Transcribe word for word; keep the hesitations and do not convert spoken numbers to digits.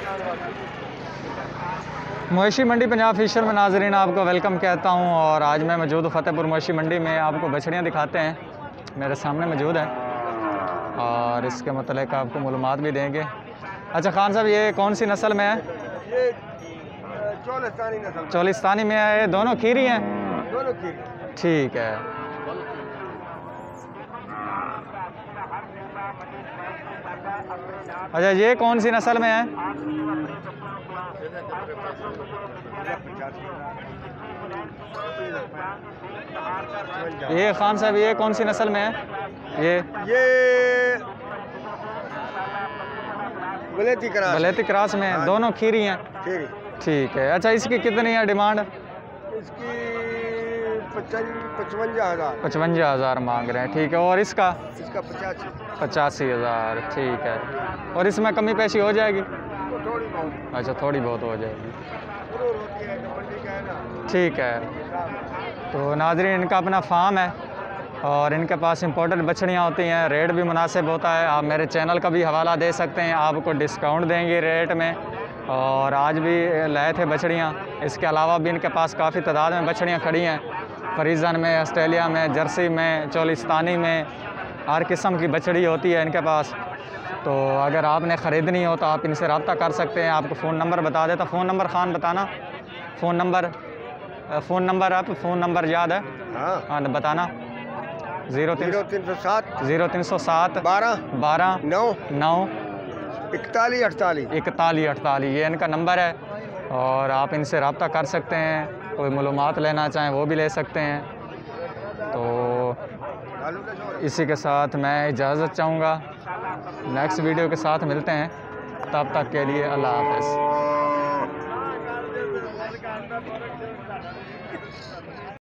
मवेशी मंडी पंजाब फिशर में नाजरीन आपको वेलकम कहता हूं। और आज मैं मौजूद फतेहपुर मवेशी मंडी में, आपको बछड़ियां दिखाते हैं, मेरे सामने मौजूद है और इसके मतलब आपको मालूमात भी देंगे। अच्छा खान साहब, ये कौन सी नस्ल में है? ये चोलिस्तानी नस्ल। चोलिस्तानी में है। ये दोनों खीरी हैं? दोनों खीरी। ठीक है। अच्छा, ये कौन सी नस्ल में है? ये खान साहब, ये कौन सी नस्ल में है? ये ये बलेती क्रॉस। बलेती क्रॉस में। हाँ। दोनों खीरी हैं? खीरी। ठीक है। अच्छा, इसकी कितनी है डिमांड? इसकी पचवंजा हज़ार पचवंजा हज़ार मांग रहे हैं। ठीक है। और इसका? इसका पचासी पचासी हज़ार। ठीक है। और इसमें कमी पेशी हो जाएगी? थोड़ी बहुत। अच्छा, थोड़ी बहुत हो जाएगी। ठीक है। तो नाज़रीन, इनका अपना फार्म है और इनके पास इम्पोर्टेड बछड़ियाँ होती हैं। रेट भी मुनासिब होता है। आप मेरे चैनल का भी हवाला दे सकते हैं, आपको डिस्काउंट देंगे रेट में। और आज भी लाए थे बछड़ियाँ। इसके अलावा भी इनके पास काफ़ी तादाद में बछड़ियाँ खड़ी हैं। फ्रीज़न में, ऑस्ट्रेलिया में, जर्सी में, चोलिस्तानी में, हर किस्म की बछड़ी होती है इनके पास। तो अगर आपने ख़रीदनी हो तो आप इनसे रब्ता कर सकते हैं। आपको फ़ोन नंबर बता देता। फ़ोन नंबर खान बताना। फ़ोन नंबर फ़ोन नंबर आप फ़ोन नंबर याद है? हाँ हाँ, बताना। ज़ीरो तीन तीन सौ सात ज़ीरो तीन सौ सात बारह बारह नौ नौ इकतालीस अड़तालीस इकतालीस अड़तालीस ये इनका नंबर है। और आप इनसे रब्ता कर सकते हैं। कोई मालूमात लेना चाहें वो भी ले सकते हैं। तो इसी के साथ मैं इजाज़त चाहूँगा। नेक्स्ट वीडियो के साथ मिलते हैं। तब तक के लिए अल्लाह हाफ़िज़।